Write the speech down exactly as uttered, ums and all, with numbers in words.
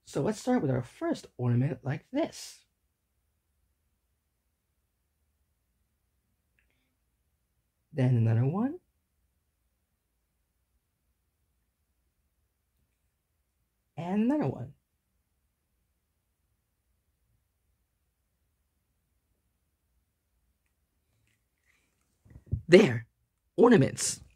So let's start with our first ornament like this. Then another one. And another one. There, ornaments.